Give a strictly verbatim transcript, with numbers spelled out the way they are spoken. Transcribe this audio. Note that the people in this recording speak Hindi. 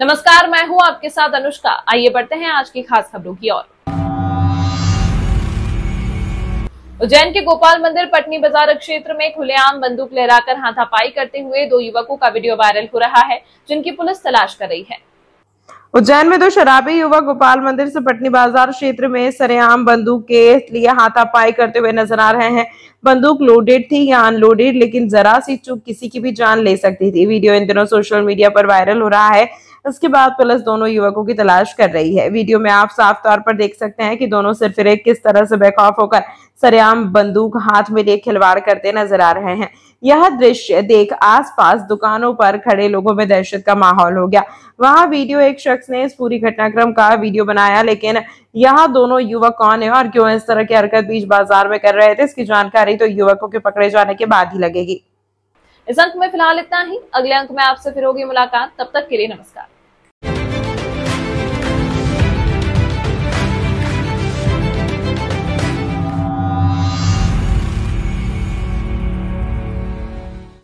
नमस्कार, मैं हूं आपके साथ अनुष्का। आइए बढ़ते हैं आज की खास खबरों की ओर। उज्जैन के गोपाल मंदिर पटनी बाजार क्षेत्र में खुलेआम बंदूक लहराकर हाथापाई करते हुए दो युवकों का वीडियो वायरल हो रहा है, जिनकी पुलिस तलाश कर रही है। उज्जैन में दो शराबी युवक गोपाल मंदिर से पटनी बाजार क्षेत्र में सरेआम बंदूक के लिए हाथापाई करते हुए नजर आ रहे हैं। बंदूक लोडेड थी या अनलोडेड, लेकिन जरा सी चूक किसी की भी जान ले सकती थी। वीडियो इन दिनों सोशल मीडिया पर वायरल हो रहा है। इसके बाद पुलिस दोनों युवकों की तलाश कर रही है। वीडियो में आप साफ तौर पर देख सकते हैं कि दोनों सिरफिरे किस तरह से बेखौफ होकर सरेआम बंदूक हाथ में लिए खिलवाड़ करते नजर आ रहे हैं। यह दृश्य देख आसपास दुकानों पर खड़े लोगों में दहशत का माहौल हो गया। वहां वीडियो एक शख्स ने इस पूरी घटनाक्रम का वीडियो बनाया, लेकिन यहाँ दोनों युवक कौन है और क्यों इस तरह की हरकत बीच बाजार में कर रहे थे, इसकी जानकारी तो युवकों के पकड़े जाने के बाद ही लगेगी। इस अंक में फिलहाल इतना ही। अगले अंक में आपसे फिर होगी मुलाकात। तब तक के लिए नमस्कार।